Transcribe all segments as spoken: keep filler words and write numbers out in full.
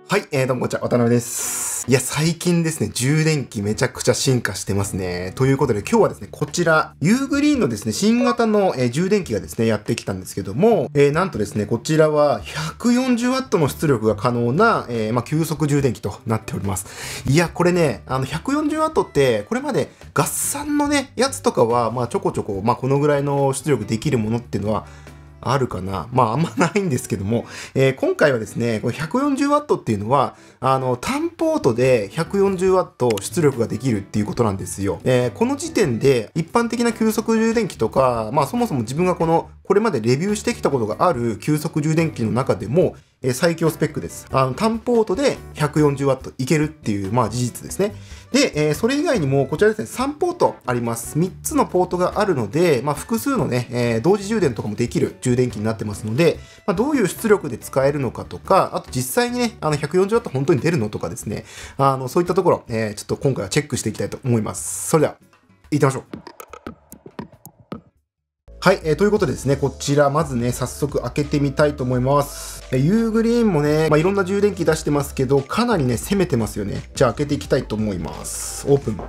はい、えー、どうもこんにちは、渡辺です。いや、最近ですね、充電器めちゃくちゃ進化してますね。ということで、今日はですね、こちら、ユーグリーンのですね、新型の、えー、充電器がですね、やってきたんですけども、えー、なんとですね、こちらは ひゃくよんじゅうワット の出力が可能な、えー、まあ、急速充電器となっております。いや、これね、あの、ひゃくよんじゅうワット って、これまで合算のね、やつとかは、まあ、ちょこちょこ、まあ、このぐらいの出力できるものっていうのは、あるかなまああんまないんですけども、えー、今回はですね、これ ひゃくよんじゅうワット っていうのは、あの、単ポートで ひゃくよんじゅうワット 出力ができるっていうことなんですよ。えー、この時点で一般的な急速充電器とか、まあそもそも自分がこの、これまでレビューしてきたことがある急速充電器の中でも、えー、最強スペックです。あの、単ポートで ひゃくよんじゅうワット いけるっていう、まあ事実ですね。で、えー、それ以外にも、こちらですね、さんポートあります。みっつのポートがあるので、まあ複数のね、えー、同時充電とかもできる充電器になってますので、まあ、どういう出力で使えるのかとか、あと実際にね、あの ひゃくよんじゅうワット 本当に出るのとかですね、あの、そういったところ、えー、ちょっと今回はチェックしていきたいと思います。それでは、行ってみましょう。はい、えー、ということでですね、こちら、まずね、早速開けてみたいと思います。えー、ユーグリーンもね、まあ、いろんな充電器出してますけど、かなりね、攻めてますよね。じゃあ開けていきたいと思います。オープン。はい。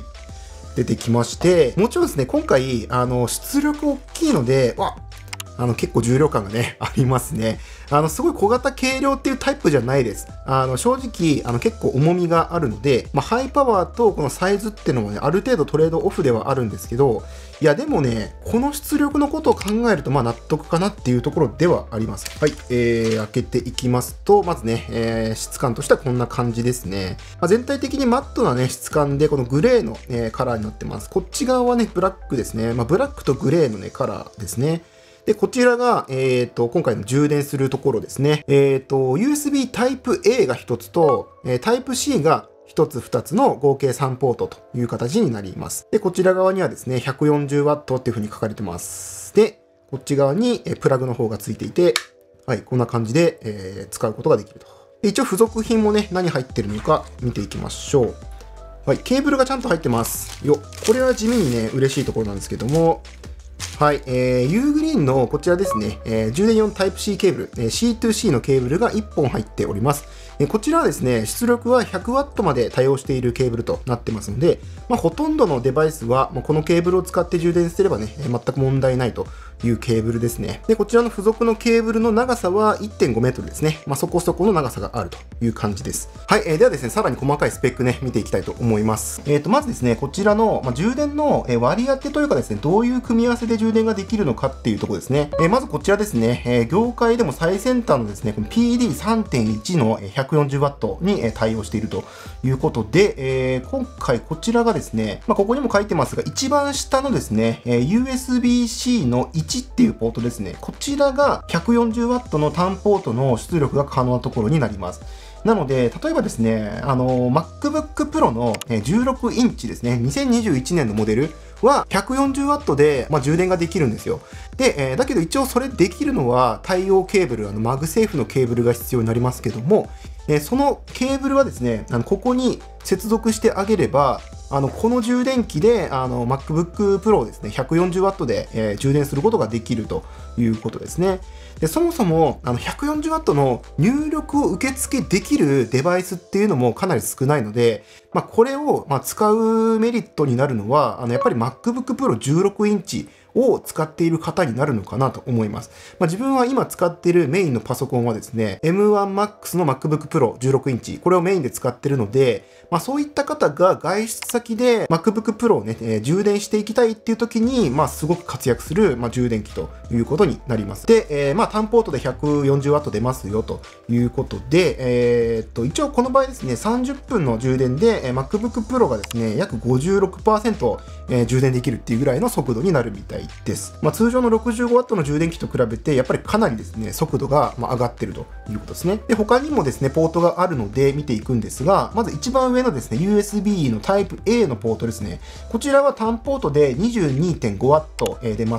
出てきまして、もちろんですね、今回、あの、出力大きいので、わあの、結構重量感がね、ありますね。あの、すごい小型軽量っていうタイプじゃないです。あの、正直、あの、結構重みがあるので、まあ、ハイパワーとこのサイズっていうのもね、ある程度トレードオフではあるんですけど、いや、でもね、この出力のことを考えると、まあ、納得かなっていうところではあります。はい、えー、開けていきますと、まずね、えー、質感としてはこんな感じですね。まあ、全体的にマットなね、質感で、このグレーの、えー、カラーになってます。こっち側はね、ブラックですね。まあ、ブラックとグレーのね、カラーですね。で、こちらが、えっと、今回の充電するところですね。えっと、ユーエスビー Type A がひとつと、えー、Type C がひとつふたつの合計さんポートという形になります。で、こちら側にはですね、ひゃくよんじゅうワット っていう風に書かれてます。で、こっち側にえプラグの方がついていて、はい、こんな感じで、えー、使うことができると。で、一応付属品もね、何入ってるのか見ていきましょう。はい、ケーブルがちゃんと入ってます。よ、これは地味にね、嬉しいところなんですけども、はい、えー、ユーグリーンのこちらですね、えー、充電用 タイプシー ケーブル、えー、シーツーシー のケーブルがいっぽん入っております。えー、こちらはですね、出力は ひゃくワット まで対応しているケーブルとなってますので、まあ、ほとんどのデバイスは、まあ、このケーブルを使って充電すればね、えー、全く問題ないというケーブルですね。で、こちらの付属のケーブルの長さは いってんごメートルですね。まあ、そこそこの長さがあるという感じです。はい、えー、ではですね、さらに細かいスペックね、見ていきたいと思います。えっと、まずですね、こちらの、まあ、充電の割り当てというかですね、どういう組み合わせで充電ができるのかっていうところですね。えー、まずこちらですね、えー、業界でも最先端のですね、この ピーディーさんてんいち の ひゃくよんじゅうワット に対応しているということで、えー、今回こちらがですね、まあ、ここにも書いてますが、一番下のですね、ユーエスビーシー のいちっていうポートですね、こちらが ひゃくよんじゅうワット の単ポートの出力が可能なところになります。なので、例えばですね、あの、MacBook Pro のじゅうろくインチですね、にせんにじゅういちねんのモデルは ひゃくよんじゅうワット で、まあ、充電ができるんですよ。で、えー、だけど一応それできるのは対応ケーブル、あの、マグセーフのケーブルが必要になりますけども、えー、そのケーブルはですね、あのここに接続してあげれば、あの、この充電器で、あの、MacBook Pro をですね、ひゃくよんじゅうワット で、えー、充電することができるということですね。で、そもそも、あの、ひゃくよんじゅうワット の入力を受付できるデバイスっていうのもかなり少ないので、まあ、これを、まあ、使うメリットになるのは、あの、やっぱり MacBook Pro じゅうろくインチを使っている方になるのかなと思います。まあ、自分は今使っているメインのパソコンはですね、エムワンマックス の MacBook Pro じゅうろくインチ、これをメインで使っているので、まあ、そういった方が外出先で MacBook Pro をね、えー、充電していきたいっていう時に、まあ、すごく活躍する、まあ、充電器ということになります。で、えー、まあ、単ポートで ひゃくよんじゅうワット 出ますよということで、えー、っと、一応この場合ですね、さんじゅっぷんの充電で、えー、MacBook Pro がですね、約 ごじゅうろくパーセント、えー、充電できるっていうぐらいの速度になるみたいです。まあ、通常の ろくじゅうごワット の充電器と比べて、やっぱりかなりですね、速度が上がってるということですね。で、他にもですね、ポートがあるので見ていくんですが、まず一番上のですね、ユーエスビー の タイプエー のポートですね。こちらは単ポートで にじゅうにてんごワット 出ます。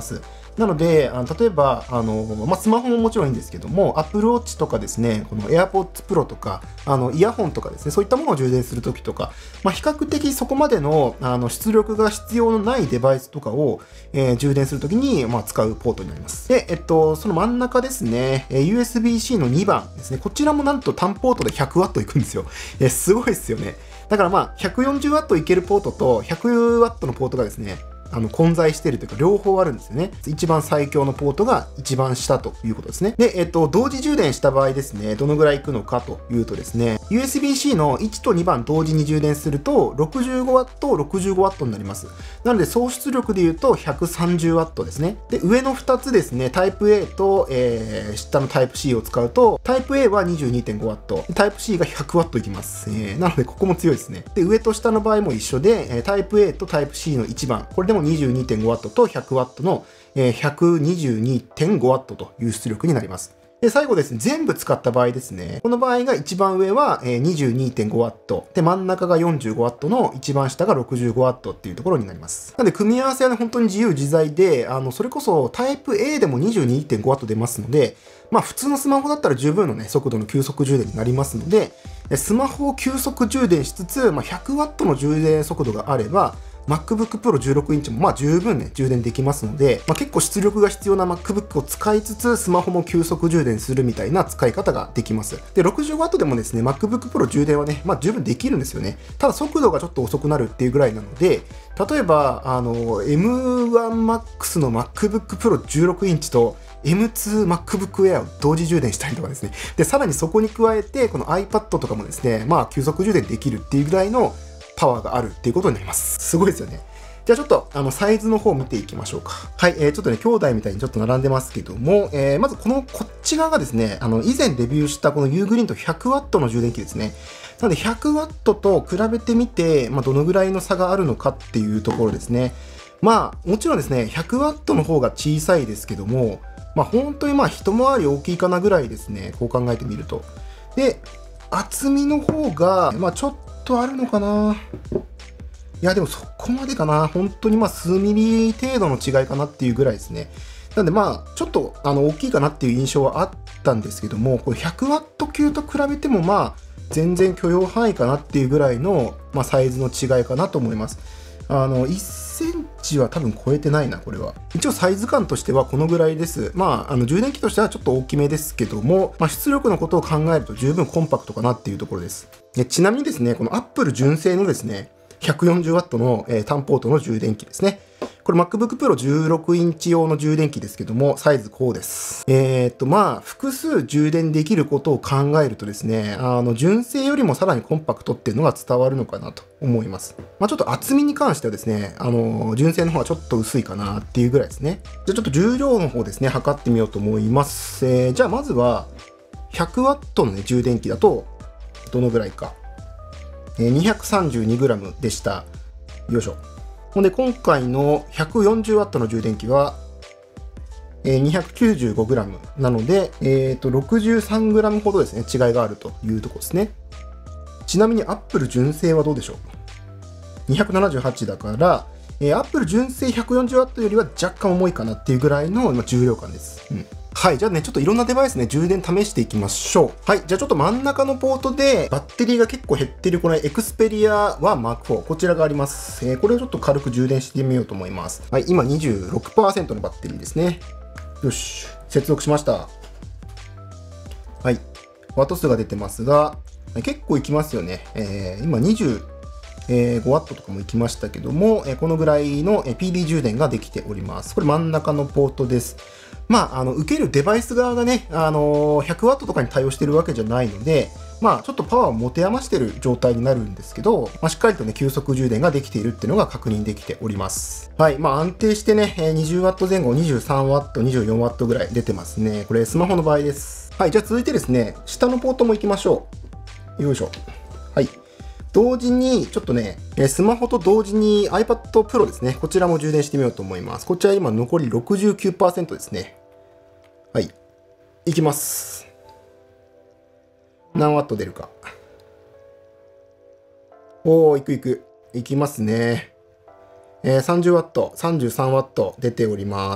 なので、あの例えば、あのまあ、スマホももちろんいいんですけども、Apple Watch とかですね、この AirPods Pro とか、あのイヤホンとかですね、そういったものを充電するときとか、まあ、比較的そこまでの、あの出力が必要のないデバイスとかを、えー、充電するときに、まあ、使うポートになります。で、えっと、その真ん中ですね、ユーエスビー-C のにばんですね、こちらもなんと単ポートで ひゃくワット いくんですよ。えー、すごいですよね。だからまあ、ひゃくよんじゅうワット いけるポートと ひゃくワット のポートがですね、あの混在しているというか両方あるんですよね。一番最強のポートが一番下ということですね。で、えっと、同時充電した場合ですね、どのぐらいいくのかというとですね、ユーエスビー-C のいちとにばん同時に充電すると ろくじゅうごワット、ろくじゅうごワット になります。なので総出力で言うと ひゃくさんじゅうワット ですね。で、上のふたつですね、タイプ A と、えー、下のタイプ C を使うと、タイプ A は にじゅうにてんごワット、タイプ C が ひゃくワット いきます。えー、なのでここも強いですね。で、上と下の場合も一緒で、タイプ A とタイプ C のいちばん、これでも にじゅうにてんごワットと ひゃくワット の ひゃくにじゅうにてんごワット という出力になります。で、最後ですね、全部使った場合ですね、この場合が一番上は にじゅうにてんごワット、で、真ん中が よんじゅうごワット の一番下が ろくじゅうごワット っていうところになります。なので、組み合わせはね、本当に自由自在で、あの、それこそタイプ A でも にじゅうにてんごワット 出ますので、まあ普通のスマホだったら十分のね、速度の急速充電になりますので、スマホを急速充電しつつ、まあ、ひゃくワット の充電速度があれば、MacBook Pro じゅうろくインチもまあ十分ね、充電できますので、まあ、結構出力が必要な MacBook を使いつつ、スマホも急速充電するみたいな使い方ができます。で、ろくじゅうワット でもですね、MacBook Pro 充電はね、まあ十分できるんですよね。ただ速度がちょっと遅くなるっていうぐらいなので、例えば、あの、エムワンマックス の MacBook Pro じゅうろくインチと、エムツー MacBook Air を同時充電したりとかですね。で、さらにそこに加えて、この iPad とかもですね、まあ急速充電できるっていうぐらいのパワーがあるっていうことになります。すごいですよね。じゃあちょっとあのサイズの方を見ていきましょうか。はい、えー、ちょっとね、兄弟みたいにちょっと並んでますけども、えー、まずこのこっち側がですね、あの以前レビューしたこの ユーグリーンと ひゃくワット の充電器ですね。なので ひゃくワット と比べてみて、まあ、どのぐらいの差があるのかっていうところですね。まあ、もちろんですね、ひゃくワット の方が小さいですけども、まあ本当にまあ一回り大きいかなぐらいですね、こう考えてみると。で、厚みの方が、まあちょっとあるのかな。いや、でもそこまでかな。本当にまあ数ミリ程度の違いかなっていうぐらいですね。なんでまあ、ちょっとあの大きいかなっていう印象はあったんですけども、これ ひゃくワット 級と比べてもまあ、全然許容範囲かなっていうぐらいの、まあ、サイズの違いかなと思います。あの、いっセンチは多分超えてないな、これは。一応サイズ感としてはこのぐらいです。まあ、あの、充電器としてはちょっと大きめですけども、まあ、出力のことを考えると十分コンパクトかなっていうところです。でちなみにですね、この Apple 純正のですね、ひゃくよんじゅうワット の、えー、単ポートの充電器ですね。これ MacBook Pro じゅうろくインチ用の充電器ですけども、サイズこうです。えー、っと、まあ、複数充電できることを考えるとですね、あの、純正よりもさらにコンパクトっていうのが伝わるのかなと思います。まあ、ちょっと厚みに関してはですね、あの、純正の方はちょっと薄いかなっていうぐらいですね。じゃあちょっと重量の方ですね、測ってみようと思います。えー、じゃあまずは、ひゃくワット の、ね、充電器だと、どのぐらいか。えー、にひゃくさんじゅうにグラム でした。よいしょ。ほんで、今回の ひゃくよんじゅうワット の充電器は、えー、にひゃくきゅうじゅうごグラム なので、えーと、ろくじゅうさんグラム ほどですね、違いがあるというところですね。ちなみに Apple 純正はどうでしょう ?にひゃくななじゅうはち だから、えー、Apple 純正 ひゃくよんじゅうワット よりは若干重いかなっていうぐらいの重量感です。うんはい。じゃあね、ちょっといろんなデバイスね、充電試していきましょう。はい。じゃあちょっと真ん中のポートで、バッテリーが結構減ってる、この Xperia ワン マークフォー。こちらがあります。えー、これをちょっと軽く充電してみようと思います。はい。今 にじゅうろくパーセント のバッテリーですね。よし。接続しました。はい。ワット数が出てますが、結構いきますよね。えー、今にじゅうごワットとかもいきましたけども、このぐらいの ピーディー 充電ができております。これ真ん中のポートです。まあ、あの、受けるデバイス側がね、あのー、ひゃくワットとかに対応してるわけじゃないので、まあ、ちょっとパワーを持て余してる状態になるんですけど、まあ、しっかりとね、急速充電ができているっていうのが確認できております。はい。まあ、安定してね、にじゅうワット前後、にじゅうさんワット、にじゅうよんワットぐらい出てますね。これ、スマホの場合です。はい。じゃあ続いてですね、下のポートも行きましょう。よいしょ。はい。同時に、ちょっとね、スマホと同時に iPad Pro ですね。こちらも充電してみようと思います。こちら今残り ろくじゅうきゅうパーセント ですね。はい。いきます。何ワット出るか。おー、いくいく。いきますね。 えー、さんじゅうワット、さんじゅうさんワット 出ております。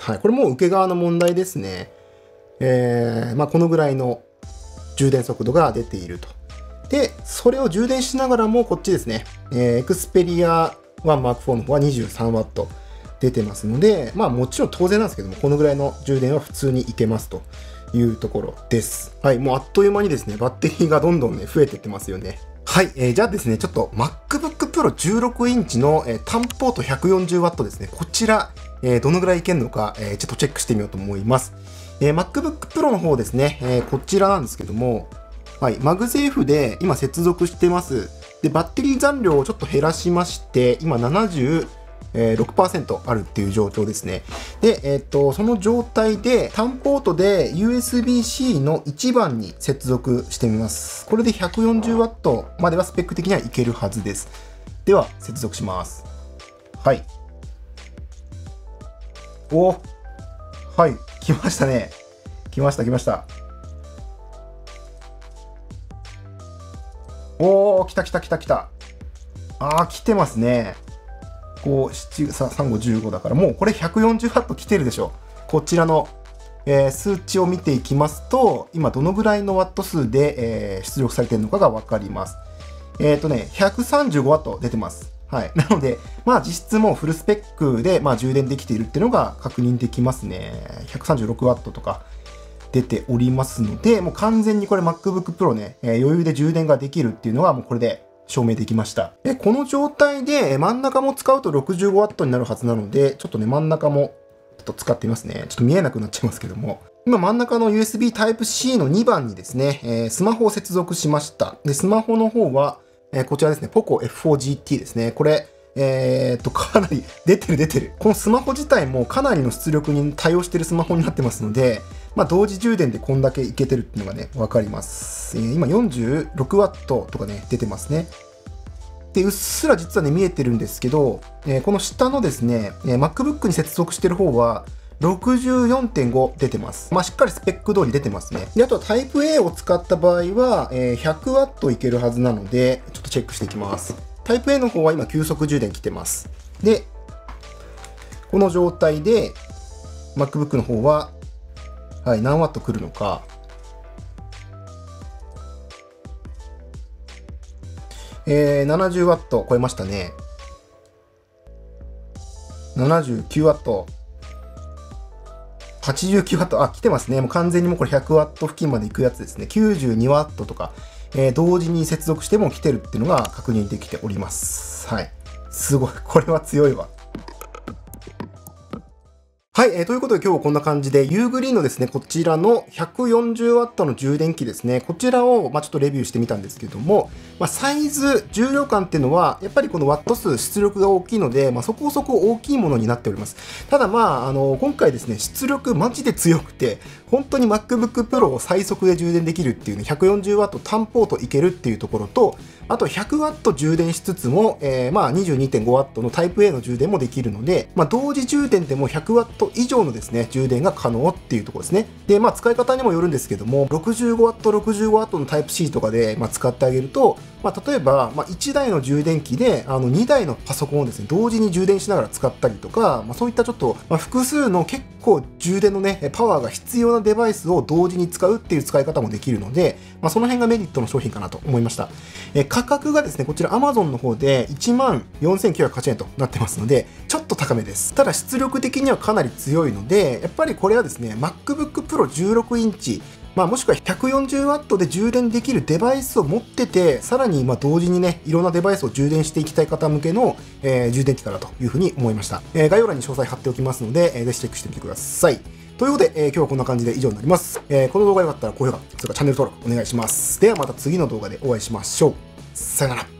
はい。これもう受け側の問題ですね。えー、まあ、このぐらいの充電速度が出ていると。で、それを充電しながらもこっちですね。えー、Xperia ワンマークフォー の方は にじゅうさんワット 出てますので、まあもちろん当然なんですけども、このぐらいの充電は普通にいけますというところです。はい。もうあっという間にですね、バッテリーがどんどんね、増えてってますよね。はい。えー、じゃあですね、ちょっと MacBook Pro じゅうろくインチの、えー、単ポート ひゃくよんじゅうワット ですね。こちら、えー、どのぐらいいけるのか、えー、ちょっとチェックしてみようと思います。えー、MacBook Pro の方ですね、えー、こちらなんですけども、はい、マグセーフで今接続してます。で、バッテリー残量をちょっと減らしまして、今 ななじゅうろくパーセント あるっていう状況ですね。で、えっと、その状態で単ポートで ユーエスビーシー のいちばんに接続してみます。これで ひゃくよんじゅうワット まではスペック的にはいけるはずです。では、接続します。はい。おはい、来ましたね。来ました、来ました。おー、来た来た来た来た。あー、来てますね。こう、なな、さん、ご、じゅうごだから、もうこれ ひゃくよんじゅうワット 来てるでしょ。こちらの、えー、数値を見ていきますと、今どのぐらいのワット数で、えー、出力されているのかがわかります。えっとね、ひゃくさんじゅうごワット 出てます。はい。なので、まあ実質もうフルスペックで、まあ、充電できているっていうのが確認できますね。ひゃくさんじゅうろくワット とか。出ておりますので、もう完全にこれ MacBook Pro ね、えー、余裕で充電ができるっていうのはもうこれで証明できました。で、この状態で真ん中も使うと ろくじゅうごワット になるはずなので、ちょっとね、真ん中もちょっと使ってみますね。ちょっと見えなくなっちゃいますけども。今真ん中の ユーエスビー Type-C のにばんにですね、えー、スマホを接続しました。で、スマホの方は、えー、こちらですね、ポコ エフフォージーティー ですね。これ、えーっと、かなり出てる出てる。このスマホ自体もかなりの出力に対応しているスマホになってますので、まあ、同時充電でこんだけいけてるっていうのがね、わかります。えー、今 よんじゅうろくワット とかね、出てますね。で、うっすら実はね、見えてるんですけど、えー、この下のですね、えー、MacBook に接続してる方は、ろくじゅうよんてんご 出てます。まあ、しっかりスペック通り出てますね。で、あとは Type-A を使った場合は、えー、ひゃくワット いけるはずなので、ちょっとチェックしていきます。Type-A の方は今、急速充電来てます。で、この状態で、MacBook の方は、はい、何ワット来るのか。えー、ななじゅうワット 超えましたね。ななじゅうきゅうワット。はちじゅうきゅうワット。あ、来てますね。もう完全にもうこれひゃくワット付近まで行くやつですね。きゅうじゅうにワットとか、えー、同時に接続しても来てるっていうのが確認できております。はい。すごい。これは強いわ。はい、えー、ということで今日はこんな感じで、ユーグリーンのですね、こちらの ひゃくよんじゅうワット の充電器ですね、こちらを、まあ、ちょっとレビューしてみたんですけども、まあ、サイズ、重量感っていうのは、やっぱりこのワット数、出力が大きいので、まあ、そこそこ大きいものになっております。ただまあ、あの、今回ですね、出力マジで強くて、本当に MacBook Pro を最速で充電できるっていうね、ひゃくよんじゅうワット 単ポートいけるっていうところと、あと ひゃくワット 充電しつつも、えー、まあ にじゅうにてんごワット の Type-A の充電もできるので、まあ、同時充電でも ひゃくワット 以上のですね、充電が可能っていうところですね。で、まあ使い方にもよるんですけども、ろくじゅうごワット、ろくじゅうごワット の Type-C とかで、まあ、使ってあげると、まあ、例えば、まあ、いちだいの充電器であのにだいのパソコンをですね、同時に充電しながら使ったりとか、まあ、そういったちょっと、まあ、複数の結構充電のね、パワーが必要なデバイスを同時に使うっていう使い方もできるので、まあ、その辺がメリットの商品かなと思いました。え価格がですね、こちら Amazon の方で いちまんよんせんきゅうひゃくはちえんとなってますので、ちょっと高めです。ただ出力的にはかなり強いので、やっぱりこれはですね、MacBook Pro じゅうろくインチ、まあ、もしくは ひゃくよんじゅうワット で充電できるデバイスを持ってて、さらにまあ同時にね、いろんなデバイスを充電していきたい方向けの、えー、充電器かなというふうに思いました。えー、概要欄に詳細貼っておきますので、えー、ぜひチェックしてみてください。ということで、えー、今日はこんな感じで以上になります。えー、この動画が良かったら高評価、それからチャンネル登録お願いします。ではまた次の動画でお会いしましょう。さよなら。